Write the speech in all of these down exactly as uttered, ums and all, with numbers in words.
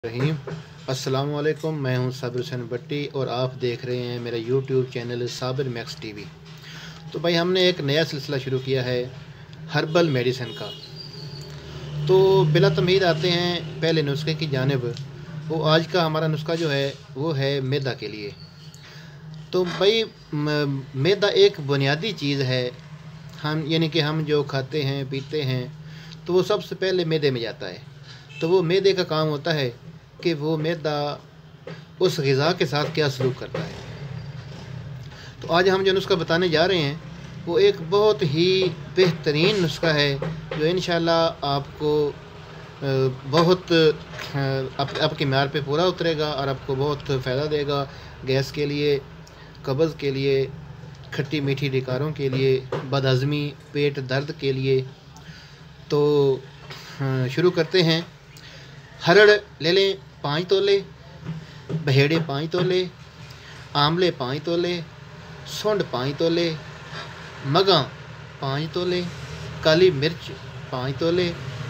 रहीम अस्सलाम वालेकुम। मैं हूं साबिर हुसैन भट्टी और आप देख रहे हैं मेरा YouTube channel Sabir max TV. तो भाई हमने एक नया सिलसिला शुरू किया है हर्बल मेडिसिन का। तो बिला तमहीद आते हैं पहले नुस्खे की जानिब। वो आज का हमारा नुस्खा जो है वो है मैदा के लिए। तो भाई मैदा एक बुनियादी चीज़ है, हम यानी कि हम जो खाते हैं पीते हैं तो वो सबसे पहले मैदे में जाता है। तो वो मैदे का काम होता है कि वो मैदा उस ग़िज़ा के साथ क्या सलूक करता है। तो आज हम जो नुस्खा बताने जा रहे हैं वो एक बहुत ही बेहतरीन नुस्खा है जो इंशाल्लाह आपको बहुत आप, आपके म्यार पे पूरा उतरेगा और आपको बहुत फ़ायदा देगा। गैस के लिए, कब्ज़ के लिए, खट्टी मीठी डिकारों के लिए, बदहज़मी, पेट दर्द के लिए। तो शुरू करते हैं। हरड़ ले लें पाँच तोले, बहेड़े पाँच तोले, आमले पाँच तोले, सुंड पाँच तोले, मगा पाँच तोले, काली मिर्च पाँच तोले,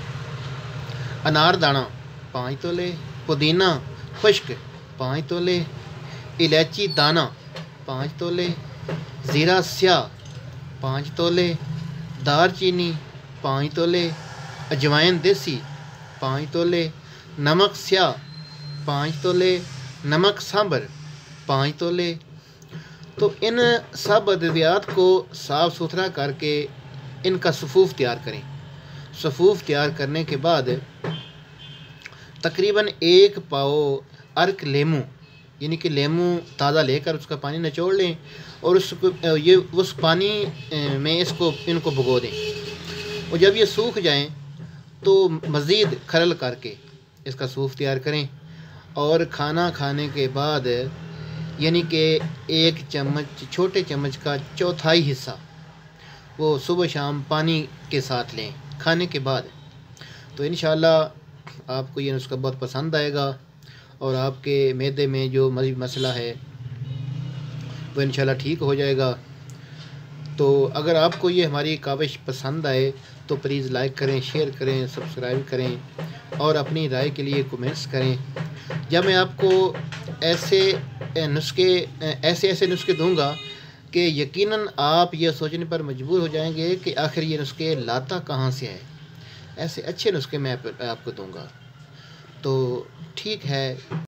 अनारदाना पाँच तोले, पुदीना खुश्क पाँच तोले, इलायची दाना पाँच तोले, ज़ीरा स्याह पाँच तोले, दारचीनी पाँच तोले, अजवाइन देसी पाँच तोले, नमक स्याह पाँच तोले, नमक सांभर पाँच तोले। तो इन सब अद्वियात को साफ़ सुथरा करके इनका सफ़ूफ़ तैयार करें। सफ़ूफ़ तैयार करने के बाद तकरीबन एक पाव अर्क लेमू यानी कि लेमू ताज़ा लेकर उसका पानी निचोड़ लें और उसको ये उस पानी में इसको इनको भिगो दें। और जब ये सूख जाएं तो मज़ीद खरल करके इसका सूफ तैयार करें। और खाना खाने के बाद यानी कि एक चम्मच, छोटे चम्मच का चौथाई हिस्सा वो सुबह शाम पानी के साथ लें खाने के बाद। तो इंशाल्लाह आपको ये नुस्खा बहुत पसंद आएगा और आपके मैदे में जो मसला है वो इंशाल्लाह ठीक हो जाएगा। तो अगर आपको ये हमारी काविश पसंद आए तो प्लीज़ लाइक करें, शेयर करें, सब्सक्राइब करें और अपनी राय के लिए कमेंट्स करें। जब मैं आपको ऐसे नुस्खे ऐसे ऐसे नुस्खे दूंगा कि यकीनन आप ये सोचने पर मजबूर हो जाएंगे कि आखिर ये नुस्खे लाता कहाँ से है। ऐसे अच्छे नुस्खे मैं आप, आपको दूंगा। तो ठीक है।